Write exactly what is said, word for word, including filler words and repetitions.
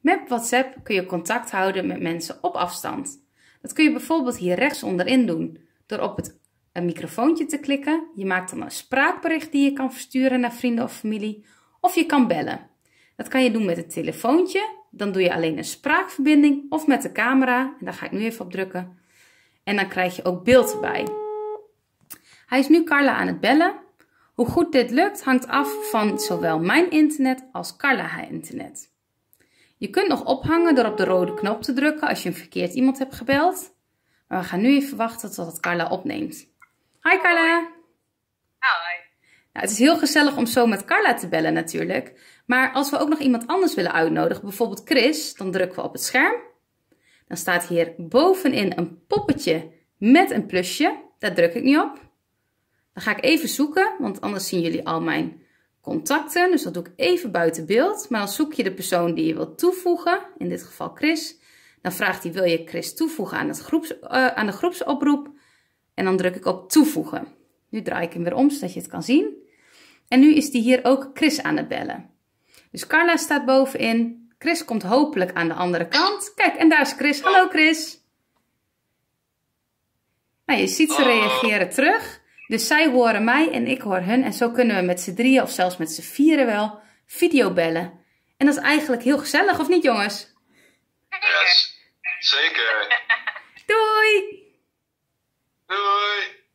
Met WhatsApp kun je contact houden met mensen op afstand. Dat kun je bijvoorbeeld hier rechts onderin doen door op het een microfoontje te klikken. Je maakt dan een spraakbericht die je kan versturen naar vrienden of familie. Of je kan bellen. Dat kan je doen met een telefoontje. Dan doe je alleen een spraakverbinding of met de camera. En daar ga ik nu even op drukken. En dan krijg je ook beeld erbij. Hij is nu Carla aan het bellen. Hoe goed dit lukt hangt af van zowel mijn internet als Carla haar internet. Je kunt nog ophangen door op de rode knop te drukken als je een verkeerd iemand hebt gebeld. Maar we gaan nu even wachten tot Carla opneemt. Hi Carla! Hi! Nou, het is heel gezellig om zo met Carla te bellen natuurlijk. Maar als we ook nog iemand anders willen uitnodigen, bijvoorbeeld Chris, dan drukken we op het scherm. Dan staat hier bovenin een poppetje met een plusje. Daar druk ik nu op. Dan ga ik even zoeken, want anders zien jullie al mijn contacten. Dus dat doe ik even buiten beeld. Maar dan zoek je de persoon die je wilt toevoegen. In dit geval Chris. Dan vraagt hij, wil je Chris toevoegen aan, het groeps, uh, aan de groepsoproep? En dan druk ik op toevoegen. Nu draai ik hem weer om, zodat je het kan zien. En nu is hij hier ook Chris aan het bellen. Dus Carla staat bovenin. Chris komt hopelijk aan de andere kant. Kijk, en daar is Chris. Hallo Chris. Nou, je ziet ze reageren terug. Dus zij horen mij en ik hoor hun. En zo kunnen we met z'n drieën of zelfs met z'n vieren wel videobellen. En dat is eigenlijk heel gezellig, of niet jongens? Yes, zeker. Doei! Doei!